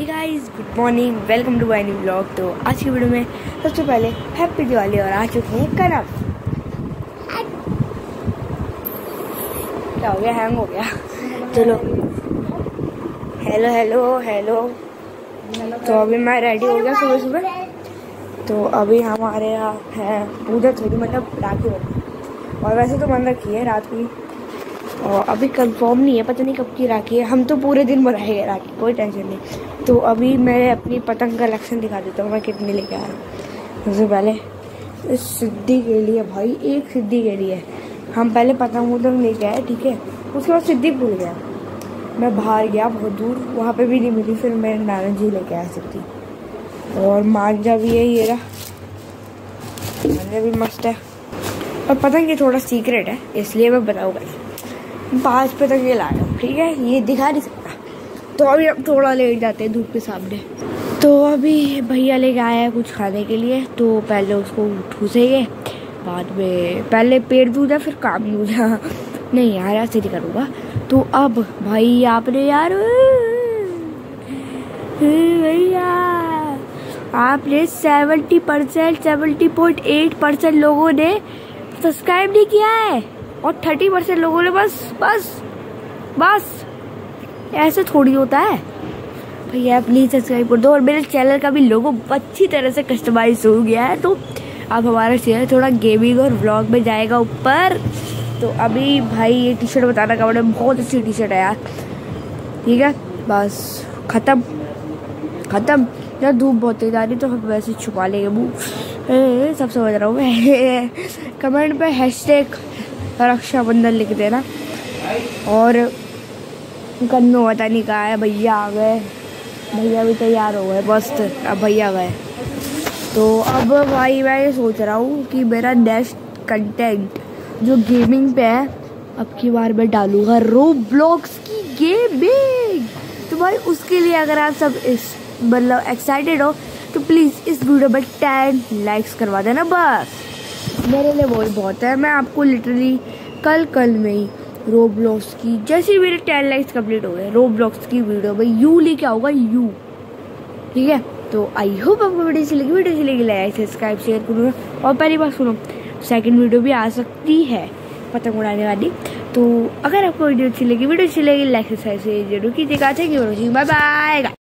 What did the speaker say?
Hey guys, good morning, welcome to my new vlog. तो आज की वीडियो में सबसे पहले हैप्पी दिवाली। और आ चुके हैं कनव। क्या हो गया? हैंग हो गया। चलो, हेलो हेलो हेलो। तो अभी मैं रेडी हो गया सुबह सुबह। तो अभी हमारे यहाँ है पूजा, थोड़ी मतलब राखी बनी। और वैसे तो मन रखी है रात की, और अभी कंफर्म नहीं है, पता नहीं कब की राखी है। हम तो पूरे दिन बनाएंगे राखी, कोई टेंशन नहीं। तो अभी मैं अपनी पतंग कलेक्शन दिखा देता हूँ मैं कितनी लेके आया। सबसे पहले इस सिद्धि के लिए, भाई एक सिद्धि के लिए हम पहले पतंग उतंग लेके आए, ठीक है। उसके बाद सिद्धि भूल गया, मैं बाहर गया बहुत दूर, वहाँ पे भी नहीं मिली। फिर मैं नाना जी लेके आया सिद्धि। और मांझा भी है, ये रहा मांझा भी मस्त है। और पतंग ये थोड़ा सीक्रेट है, इसलिए मैं बताऊँगा। 5 पतंगे लाया हूँ, ठीक है, ये दिखा नहीं सकता। तो अभी हम थोड़ा लेट जाते हैं धूप के सामने। तो अभी भैया लेके आया है कुछ खाने के लिए, तो पहले उसको ठूसेंगे, बाद में पहले पेट दूधा फिर काम दूधा। नहीं यार, ऐसे नहीं करूँगा। तो अब भाई आपने यार भैया आपने 70.8% लोगों ने सब्सक्राइब नहीं किया है, और 30% लोगों ने बस ऐसे थोड़ी होता है भैया। प्लीज सब्सक्राइब कर दो। और मेरे चैनल का भी लोगो अच्छी तरह से कस्टमाइज हो गया है, तो अब हमारा चैनल थोड़ा गेमिंग और व्लॉग में जाएगा ऊपर। तो अभी भाई ये टी शर्ट बताना का बड़ा बहुत अच्छी टी शर्ट है यार, ठीक है। बस खत्म यार, धूप बहुत तेज आ रही, तो हम वैसे छुपा लेंगे मुँह। सब समझ रहा हूँ मैं। कमेंट पे हैशटैग रक्षाबंधन लिख देना। और कन्नू पता नहीं कहा है, भैया आ गए, भैया भी तैयार हो गए, बस अब भैया गए। तो अब भाई मैं ये सोच रहा हूँ कि मेरा नेक्स्ट कंटेंट जो गेमिंग पे है, अब की बार मैं डालूंगा रोब्लॉक्स की गेमिंग। तो भाई उसके लिए अगर आप सब इस मतलब एक्साइटेड हो, तो प्लीज़ इस वीडियो में 10 लाइक्स करवा देना, बस मेरे लिए वही बहुत है। मैं आपको लिटरली कल में ही रोब्लॉक्स की, जैसे मेरे 10 लाइक्स कंप्लीट हो गए, रोब्लॉक्स की वीडियो में यू लेके आऊँगा, यू, ठीक है। तो आई होप आपको वीडियो अच्छी लगी लाइक सब्सक्राइब शेयर करूँगा। और पहली बात सुनो, सेकंड वीडियो भी आ सकती है पतंग उड़ाने वाली। तो अगर आपको वीडियो अच्छी लगी लाइक सब्सक्राइब जरूर कीजिएगा। Thank you, bye bye.